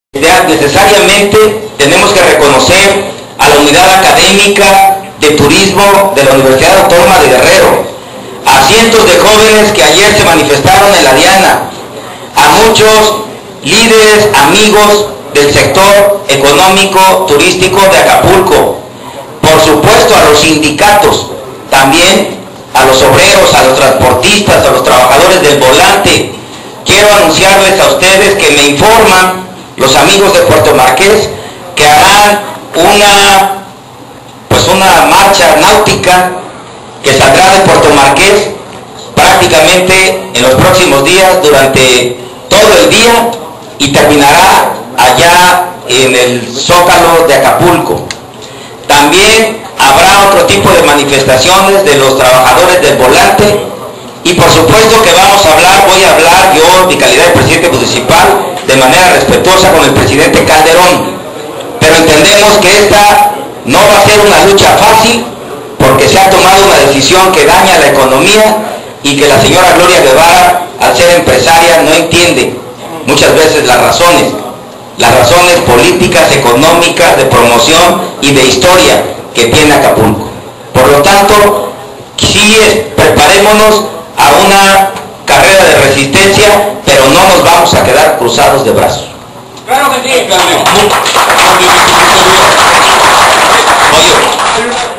Necesariamente tenemos que reconocer a la unidad académica de turismo de la Universidad Autónoma de Guerrero, a cientos de jóvenes que ayer se manifestaron en la Diana, a muchos líderes, amigos del sector económico turístico de Acapulco, por supuesto a los sindicatos, también a los obreros, a los transportistas, a los trabajadores del volante. Quiero anunciarles a ustedes que me informan los amigos de Puerto Marqués que harán una marcha náutica que saldrá de Puerto Marqués prácticamente en los próximos días durante todo el día y terminará allá en el Zócalo de Acapulco. También habrá otro tipo de manifestaciones de los trabajadores del volante y por supuesto que voy a hablar yo, en mi calidad de presidente municipal, de manera respetuosa con el presidente Calderón, pero entendemos que esta no va a ser una lucha fácil porque se ha tomado una decisión que daña la economía y que la señora Gloria Guevara, al ser empresaria, no entiende muchas veces las razones políticas, económicas, de promoción y de historia que tiene Acapulco. Por lo tanto, sí, preparémonos a una carrera de resistencia, pero no nos vamos a quedar cruzados de brazos. Claro que sí. Oye,